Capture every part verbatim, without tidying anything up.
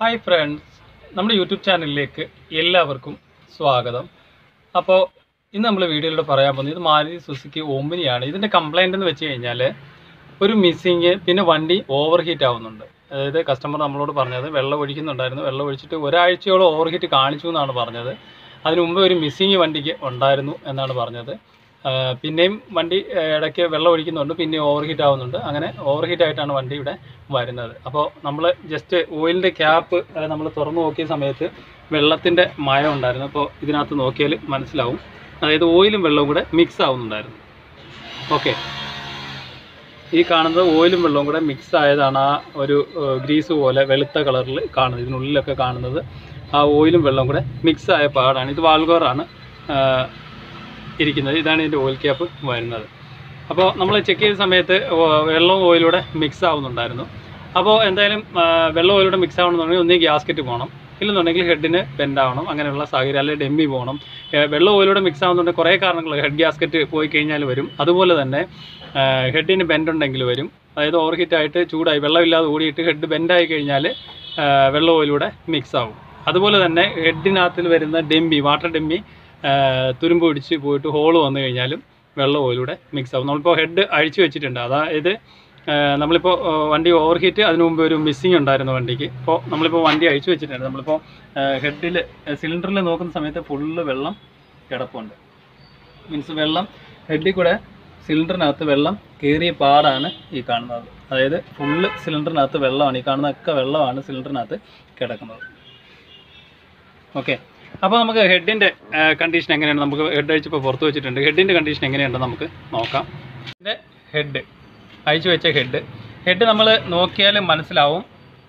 Hi friends, നമ്മുടെ YouTube ചാനലിലേക്ക് എല്ലാവർക്കും സ്വാഗതം. അപ്പോൾ ഇന്ന് നമ്മൾ വീഡിയോയിലൂടെ പറയാൻ പോകുന്നത് ഇത് മാരുതി സുസുക്കി ഓമിനിയാണ്. ഇതിൻ്റെ കംപ്ലൈൻ്റ് എന്ന് വെച്ച് കഴിഞ്ഞാൽ ഒരു മിസ്സിങ്, പിന്നെ വണ്ടി ഓവർ ഹീറ്റ് ആവുന്നുണ്ട്. അതായത് കസ്റ്റമർ നമ്മളോട് പറഞ്ഞത് വെള്ളം ഒഴിക്കുന്നുണ്ടായിരുന്നു, വെള്ളം ഒഴിച്ചിട്ട് ഒരാഴ്ചയോളം ഓവർ ഹീറ്റ് കാണിച്ചു എന്നാണ് പറഞ്ഞത്. അതിനു മുമ്പ് ഒരു മിസ്സിങ് വണ്ടിക്ക് ഉണ്ടായിരുന്നു എന്നാണ് പറഞ്ഞത്. പിന്നെയും വണ്ടി ഇടയ്ക്ക് വെള്ളം ഒഴിക്കുന്നുണ്ട്, പിന്നെ ഓവർ ഹീറ്റ് ആവുന്നുണ്ട്. അങ്ങനെ ഓവർ ഹീറ്റ് ആയിട്ടാണ് വണ്ടി ഇവിടെ വരുന്നത്. അപ്പോൾ നമ്മൾ ജസ്റ്റ് ഓയിലിൻ്റെ ക്യാപ്പ് നമ്മൾ തുറന്നു നോക്കിയ സമയത്ത് വെള്ളത്തിൻ്റെ മയം ഉണ്ടായിരുന്നു. അപ്പോൾ ഇതിനകത്ത് നോക്കിയാൽ മനസ്സിലാവും, അതായത് ഓയിലും വെള്ളവും കൂടെ മിക്സ് ആവുന്നുണ്ടായിരുന്നു. ഓക്കെ, ഈ കാണുന്നത് ഓയിലും വെള്ളവും കൂടെ മിക്സ് ആയതാണ്. ആ ഒരു ഗ്രീസ് പോലെ വെളുത്ത കളറിൽ കാണുന്നത്, ഇതിനുള്ളിലൊക്കെ കാണുന്നത് ആ ഓയിലും വെള്ളവും കൂടെ മിക്സ് ആയ പാടാണ്. ഇത് വാൽഗോറാണ് ഇരിക്കുന്നത്. ഇതാണ് ഇതിൻ്റെ ഓയിൽ ക്യാപ്പ് വരുന്നത്. അപ്പോൾ നമ്മൾ ചെക്ക് ചെയ്ത സമയത്ത് വെള്ളവും ഓയിലൂടെ മിക്സ് ആവുന്നുണ്ടായിരുന്നു. അപ്പോൾ എന്തായാലും വെള്ളം ഓയിലൂടെ മിക്സ് ആവണമെന്നുണ്ടെങ്കിൽ ഒന്നേ ഗ്യാസ്കറ്റ് പോകണം, ഇല്ലെന്നുണ്ടെങ്കിൽ ഹെഡിന് ബെൻഡാവണം, അങ്ങനെയുള്ള സാഹചര്യം, അല്ലെങ്കിൽ ഡെമ്മി പോകണം. വെള്ളം ഓയിലൂടെ മിക്സ് ആവുന്നുണ്ടെങ്കിൽ കുറേ കാരണങ്ങൾ, ഹെഡ് ഗ്യാസ്കറ്റ് പോയി കഴിഞ്ഞാൽ വരും. അതുപോലെ തന്നെ ഹെഡിന് ബെൻഡ് ഉണ്ടെങ്കിൽ വരും. അതായത് ഓവർ ഹീറ്റായിട്ട് ചൂടായി വെള്ളമില്ലാതെ ഓടിയിട്ട് ഹെഡ് ബെൻഡായി കഴിഞ്ഞാൽ വെള്ളം ഓയിലൂടെ മിക്സ് ആവും. അതുപോലെ തന്നെ ഹെഡിനകത്തിൽ വരുന്ന ഡെമ്മി, വാട്ടർ ഡെമ്മി തുരുമ്പ് പിടിച്ച് പോയിട്ട് ഹോള് വന്നു കഴിഞ്ഞാലും വെള്ളം ഓയിലൂടെ മിക്സ് ആവും. നമ്മളിപ്പോൾ ഹെഡ് അഴിച്ചു വെച്ചിട്ടുണ്ട്. അതായത് നമ്മളിപ്പോൾ വണ്ടി ഓവർ ഹീറ്റ്, അതിനു മുമ്പ് ഒരു മിസ്സിങ് ഉണ്ടായിരുന്നു വണ്ടിക്ക്. ഇപ്പോൾ നമ്മളിപ്പോൾ വണ്ടി അഴിച്ചു വെച്ചിട്ടുണ്ട്. നമ്മളിപ്പോൾ ഹെഡിൽ സിലിണ്ടറിൽ നോക്കുന്ന സമയത്ത് ഫുള്ള് വെള്ളം കിടപ്പുണ്ട്. മീൻസ് വെള്ളം ഹെഡിൽ കൂടെ സിലിണ്ടറിനകത്ത് വെള്ളം കയറിയ പാടാണ് ഈ കാണുന്നത്. അതായത് ഫുള്ള് സിലിണ്ടറിനകത്ത് വെള്ളമാണ്, ഈ കാണുന്നതൊക്കെ വെള്ളമാണ് സിലിണ്ടറിനകത്ത് കിടക്കുന്നത്. ഓക്കെ, അപ്പോൾ നമുക്ക് ഹെഡിൻ്റെ കണ്ടീഷൻ എങ്ങനെയാണ്, നമുക്ക് ഹെഡ് അഴിച്ചിപ്പോൾ പുറത്ത് വെച്ചിട്ടുണ്ട്. ഹെഡിൻ്റെ കണ്ടീഷൻ എങ്ങനെയുണ്ടെന്ന് നമുക്ക് നോക്കാം. ഇതിൻ്റെ ഹെഡ് അഴിച്ചു വെച്ച ഹെഡ് ഹെഡ് നമ്മൾ നോക്കിയാൽ മനസ്സിലാവും.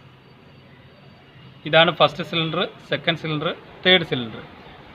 ഇതാണ് first cylinder, second cylinder, third cylinder.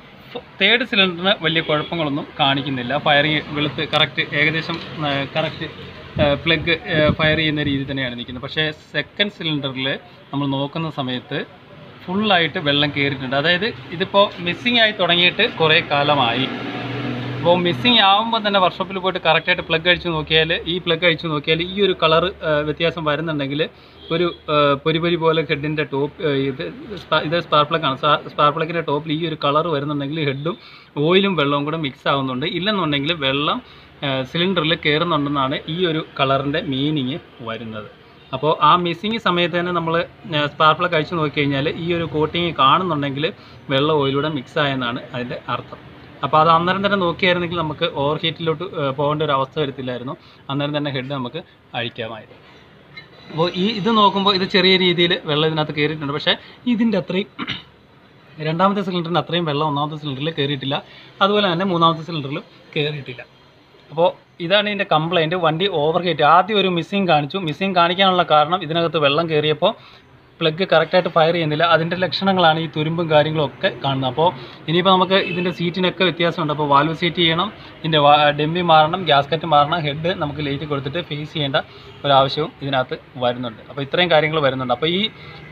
Third സിലിണ്ടറിന് വലിയ കുഴപ്പങ്ങളൊന്നും കാണിക്കുന്നില്ല. ഫയറിങ് വെളുത്ത് കറക്റ്റ്, ഏകദേശം കറക്റ്റ് പ്ലഗ് ഫയർ ചെയ്യുന്ന രീതിയിൽ തന്നെയാണ് നിൽക്കുന്നത്. പക്ഷേ സെക്കൻഡ് സിലിണ്ടറിൽ നമ്മൾ നോക്കുന്ന സമയത്ത് ഫുള്ളായിട്ട് വെള്ളം കയറിയിട്ടുണ്ട്. അതായത് ഇതിപ്പോൾ മിസ്സിങ് ആയി തുടങ്ങിയിട്ട് കുറേ കാലമായി. അപ്പോൾ മിസ്സിങ് ആകുമ്പോൾ തന്നെ വർക്ക്ഷോപ്പിൽ പോയിട്ട് കറക്റ്റായിട്ട് പ്ലഗ് അഴിച്ച് നോക്കിയാൽ, ഈ പ്ലഗ് അഴിച്ച് നോക്കിയാൽ ഈ ഒരു കളറ് വ്യത്യാസം വരുന്നുണ്ടെങ്കിൽ, ഒരു പൊരി പൊരി പോലെ ഹെഡിൻ്റെ ടോപ്പ്, ഇത് ഇത് സ്പാർക്ക് പ്ലഗാണ്. സ്പാർക്ക് പ്ലഗിൻ്റെ ടോപ്പിൽ ഈ ഒരു കളറ് വരുന്നുണ്ടെങ്കിൽ ഹെഡും ഓയിലും വെള്ളവും കൂടെ മിക്സ് ആവുന്നുണ്ട്. ഇല്ലെന്നുണ്ടെങ്കിൽ വെള്ളം സിലിണ്ടറിൽ കയറുന്നുണ്ടെന്നാണ് ഈ ഒരു കളറിൻ്റെ മീനിങ് വരുന്നത്. അപ്പോൾ ആ മിസ്സിങ് സമയത്ത് തന്നെ നമ്മൾ സ്പാർക്ക് പ്ലഗ് അഴിച്ച് നോക്കിക്കഴിഞ്ഞാൽ ഈ ഒരു കോട്ടിങ് കാണുന്നുണ്ടെങ്കിൽ വെള്ളം ഓയിലൂടെ മിക്സ് ആയെന്നാണ് അതിൻ്റെ അർത്ഥം. അപ്പോൾ അത് അന്നേരം തന്നെ നോക്കിയായിരുന്നെങ്കിൽ നമുക്ക് ഓവർ ഹീറ്റിലോട്ട് പോകേണ്ട ഒരു അവസ്ഥ വരത്തില്ലായിരുന്നു. അന്നേരം തന്നെ ഹെഡ് നമുക്ക് അഴിക്കാമായിരുന്നു. അപ്പോൾ ഈ ഇത് നോക്കുമ്പോൾ ഇത് ചെറിയ രീതിയിൽ വെള്ളം ഇതിനകത്ത് കയറിയിട്ടുണ്ട്. പക്ഷേ ഇതിൻ്റെ അത്രയും രണ്ടാമത്തെ സിലിണ്ടറിന് അത്രയും വെള്ളം ഒന്നാമത്തെ സിലിണ്ടറിൽ കയറിയിട്ടില്ല. അതുപോലെ തന്നെ മൂന്നാമത്തെ സിലിണ്ടറിലും കയറിയിട്ടില്ല. അപ്പോൾ ഇതാണ് ഇതിൻ്റെ കംപ്ലൈൻറ്റ്. വണ്ടി ഓവർ ഹീറ്റ്. ആദ്യം ഒരു മിസ്സിങ് കാണിച്ചു. മിസ്സിങ് കാണിക്കാനുള്ള കാരണം ഇതിനകത്ത് വെള്ളം കയറിയപ്പോൾ പ്ലഗ് കറക്റ്റായിട്ട് ഫയർ ചെയ്യുന്നില്ല. അതിൻ്റെ ലക്ഷണങ്ങളാണ് ഈ തുരുമ്പും കാര്യങ്ങളും ഒക്കെ കാണുന്നത്. അപ്പോൾ ഇനിയിപ്പോൾ നമുക്ക് ഇതിൻ്റെ സീറ്റിനൊക്കെ വ്യത്യാസമുണ്ട്. അപ്പോൾ വാൽവ് സീറ്റ് ചെയ്യണം, ഇതിൻ്റെ ഡെമ്മി മാറണം, ഗ്യാസ്കറ്റ് മാറണം, ഹെഡ് നമുക്ക് ലൈറ്റ് കൊടുത്തിട്ട് ഫേസ് ചെയ്യേണ്ട ഒരാവശ്യവും ഇതിനകത്ത് വരുന്നുണ്ട്. അപ്പോൾ ഇത്രയും കാര്യങ്ങൾ വരുന്നുണ്ട്. അപ്പോൾ ഈ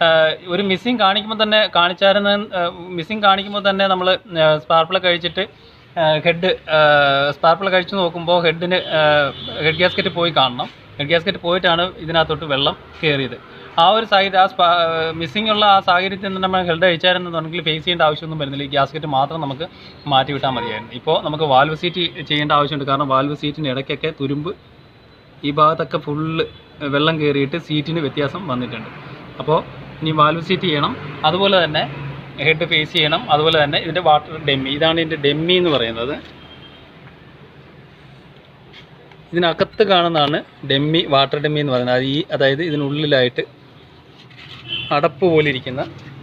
ഒരു മിസ്സിങ് കാണിക്കുമ്പോൾ തന്നെ കാണിച്ചായിരുന്ന മിസ്സിങ് കാണിക്കുമ്പോൾ തന്നെ നമ്മൾ സ്പാർക്ക് പ്ലഗ് കഴിച്ചിട്ട് ഹെഡ് സ്പാർക്ക് പ്ലഗ് കഴിച്ച് നോക്കുമ്പോൾ ഹെഡിന് ഹെഡ് ഗ്യാസ്കറ്റ് പോയി കാണണം. ഹെഡ് ഗ്യാസ്കറ്റ് പോയിട്ടാണ് ഇതിനകത്തോട്ട് വെള്ളം കയറിയത്. ആ ഒരു സാഹചര്യം, ആ സ്പാ മിസ്സിംഗ് ഉള്ള ആ സാഹചര്യത്തിൽ നിന്ന് നമ്മൾ ഹെഡ് അഴിച്ചായിരുന്നുണ്ടെങ്കിൽ ഫേസ് ചെയ്യേണ്ട ആവശ്യമൊന്നും വരുന്നില്ല. ഈ ഗ്യാസ്കറ്റ് മാത്രം നമുക്ക് മാറ്റി വിട്ടാൽ മതിയായിരുന്നു. ഇപ്പോൾ നമുക്ക് വാൽവ് സീറ്റ് ചെയ്യേണ്ട ആവശ്യമുണ്ട്. കാരണം വാൽവ് സീറ്റിന് ഇടയ്ക്കൊക്കെ തുരുമ്പ്, ഈ ഭാഗത്തൊക്കെ ഫുള്ള് വെള്ളം കയറിയിട്ട് സീറ്റിന് വ്യത്യാസം വന്നിട്ടുണ്ട്. അപ്പോൾ ഇനി വാൽവ് സീറ്റ് ചെയ്യണം, അതുപോലെ തന്നെ ഹെഡ് ഫേസ് ചെയ്യണം, അതുപോലെ തന്നെ ഇതിൻ്റെ വാട്ടർ ഡെമ്മി, ഇതാണ് ഇതിൻ്റെ ഡെമ്മി എന്ന് പറയുന്നത്. ഇതിനകത്ത് കാണുന്നതാണ് ഡെമ്മി, വാട്ടർ ഡെമ്മി എന്ന് പറയുന്നത്. അത് ഈ അതായത് ഇതിനുള്ളിലായിട്ട് അടപ്പ് പോലെ ഇരിക്കുന്ന,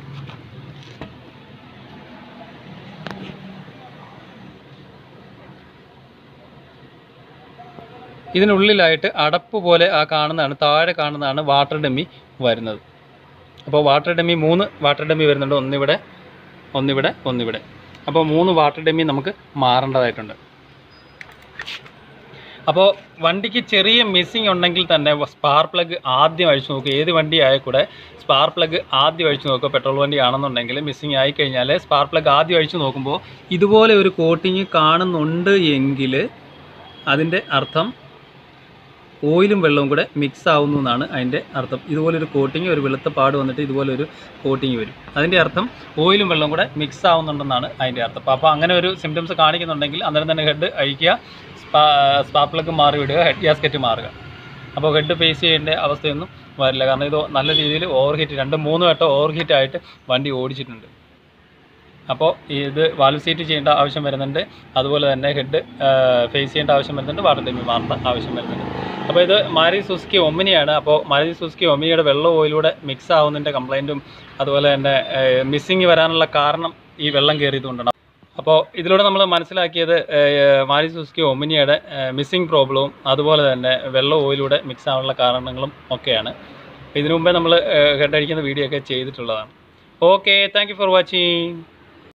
ഇതിനുള്ളിലായിട്ട് അടപ്പ് പോലെ ആ കാണുന്നതാണ്, താഴെ കാണുന്നതാണ് വാട്ടർ ഡെമ്മി വരുന്നത്. അപ്പോൾ വാട്ടർ ഡെമ്മി മൂന്ന് വാട്ടർ ഡെമ്മി വരുന്നുണ്ട്. ഒന്നിവിടെ, ഒന്നിവിടെ, ഒന്നിവിടെ. അപ്പോൾ മൂന്ന് വാട്ടർ ഡെമ്മി നമുക്ക് മാറേണ്ടതായിട്ടുണ്ട്. അപ്പോൾ വണ്ടിക്ക് ചെറിയ മിസ്സിങ് ഉണ്ടെങ്കിൽ തന്നെ സ്പാർക്ക് പ്ലഗ് ആദ്യം അഴിച്ചു നോക്കുക. ഏത് വണ്ടി ആയാൽ കൂടെ സ്പാർക്ക് പ്ലഗ് ആദ്യം അഴിച്ചു നോക്കുക. പെട്രോൾ വണ്ടി ആണെന്നുണ്ടെങ്കിൽ മിസ്സിങ് ആയിക്കഴിഞ്ഞാൽ സ്പാർക്ക് പ്ലഗ് ആദ്യം അഴിച്ചു നോക്കുമ്പോൾ ഇതുപോലെ ഒരു കോട്ടിങ് കാണുന്നുണ്ട് എങ്കിൽ അതിൻ്റെ അർത്ഥം ഓയിലും വെള്ളവും കൂടെ മിക്സ് ആവുന്നു എന്നാണ് അതിൻ്റെ അർത്ഥം. ഇതുപോലൊരു കോട്ടിങ്, ഒരു വെളുത്ത പാട് വന്നിട്ട് ഇതുപോലൊരു കോട്ടിങ് വരും. അതിൻ്റെ അർത്ഥം ഓയിലും വെള്ളവും കൂടെ മിക്സ് ആവുന്നുണ്ടെന്നാണ് അതിൻ്റെ അർത്ഥം. അപ്പോൾ അങ്ങനെ ഒരു സിംറ്റംസ് കാണിക്കുന്നുണ്ടെങ്കിൽ അന്നേരം തന്നെ ഹെഡ് അഴിക്കുക, സ്പാ സ്പാർക്ക് പ്ലഗ് മാറി വിടുക, ഹെഡ് ഗ്യാസ്കറ്റ് മാറുക. അപ്പോൾ ഹെഡ് ഫേസ് ചെയ്യേണ്ട അവസ്ഥയൊന്നും വരില്ല. കാരണം ഇത് നല്ല രീതിയിൽ ഓവർ ഹീറ്റ്, രണ്ട് മൂന്ന് വട്ടം ഓവർ ഹീറ്റ് ആയിട്ട് വണ്ടി ഓടിച്ചിട്ടുണ്ട്. അപ്പോൾ ഇത് വാൽവ് സീറ്റ് ചെയ്യേണ്ട ആവശ്യം വരുന്നുണ്ട്. അതുപോലെ തന്നെ ഹെഡ് ഫേസ് ചെയ്യേണ്ട ആവശ്യം വരുന്നുണ്ട്, വാട്ടർ ടെമ്പി മാറേണ്ട ആവശ്യം വരുന്നുണ്ട്. അപ്പോൾ ഇത് മാരുതി സുസുക്കി ഒമിനിയാണ്. അപ്പോൾ മാരുതി സുസുക്കി ഒമിനിയുടെ വെള്ളം ഓയിലൂടെ മിക്സ് ആവുന്നതിൻ്റെ കംപ്ലയിൻറ്റും അതുപോലെ തന്നെ മിസ്സിങ് വരാനുള്ള കാരണം ഈ വെള്ളം കയറിയതുകൊണ്ടാണ്. അപ്പോൾ ഇതിലൂടെ നമ്മൾ മനസ്സിലാക്കിയത് മാരുതി സുസുക്കി ഒമിനിയുടെ മിസ്സിങ് പ്രോബ്ലവും അതുപോലെ തന്നെ വെള്ളം ഓയിലൂടെ മിക്സ് ആവാനുള്ള കാരണങ്ങളും ഒക്കെയാണ്. ഇതിനു മുമ്പേ നമ്മൾ ഹെഡ് അടിക്കുന്ന വീഡിയോ ഒക്കെ ചെയ്തിട്ടുള്ളതാണ്. Okay, thank you for watching.